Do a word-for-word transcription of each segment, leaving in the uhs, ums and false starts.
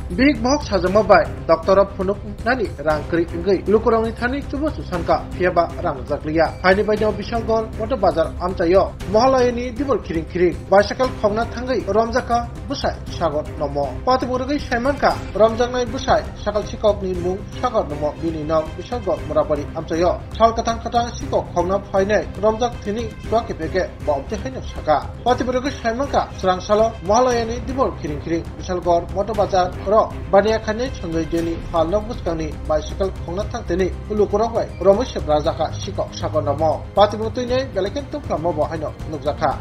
Big Box Hazama by Doctor Punuk Nani Rangkri Ingi Lukurang Thani Tubu Susanka Fiaba Rang Zaklia Hani by the Bishal Gol Water Bazar Amtayo Mohalayani Dibur Kiring Kiring Bicycle Kongna Tangi Ramzaka Busai Shagot Nomo Patiburgi Shamanka Ramzanai Busai Shakal Chikok Nimu Shagot Nomo Bini Nam Bishal Gol Murabari Amtayo Chalkatan Kata Sikok Kongna Fine Ramzak Tini Swakipeke Bob the Hen of Shaka Patiburgi Shamanka Srang Salo Mohalayani Dibur Kiring Kiring Bishal Gol Water Bazar Bania Kane Chungai Deni Halok Buskani Bicycle Kongna Tantini Ulukuraway Romish Razaka Shiko Shagonamo Patibutine Galakan to Klamobo Hino Nuzaka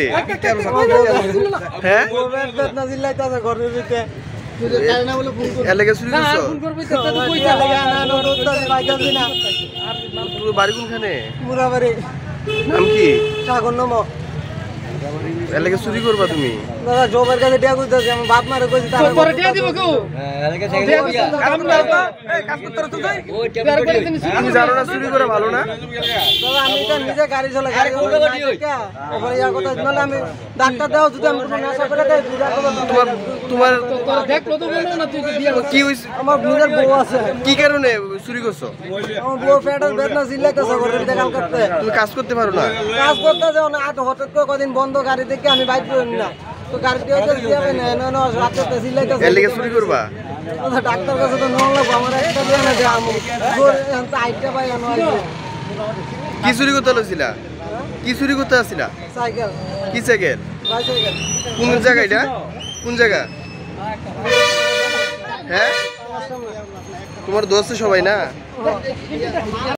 এলাকে চুরি করবা তুমি দাদা জবের কাছে টাকা কইতাছি আমি বাপ মারে কইছি তার পরে টাকা দিব কেউ এলাকে কাম না এই কাজ করতে তো যাই তুমি জানো না চুরি করে ভালো না দাদা আমি তো নিজে গাড়ি চালাই গাড়ি ওপরে ইয়া কথা মানে আমি ডাক্তার দাও যদি আমি কোনো নেশা করে দেই তোমার তোমার দেখ কত বলো না তুই দিয়া কি হইছে আমার নিজের বউ আছে কি কারণে চুরি করছো আমার বউ পেটের বেদনা জিল্লাইতেছে করে দেখাল করতে তুমি কাজ করতে পারো না কাজ করতে যাও না আট হঠাৎ করে কদিন বন্ধ গাড়ি দেখে আমি বাইক করি না তো গাড়ি দিয়ে যাবে না না না রাতে জিল্লাইতেছে এলাকে চুরি করবা ডাক্তার কাছে তো নন লাগবো আমার একটা দিয়ে না যে আমি আইটা পাই আনো কি চুরি করতে লইছিলা কি চুরি করতে আসছিলা সাইকেল কি সাইকেল বাইসাইকেল কোন জায়গা এটা কোন জায়গা হ্যাঁ তোমার দোস্ত সবাই না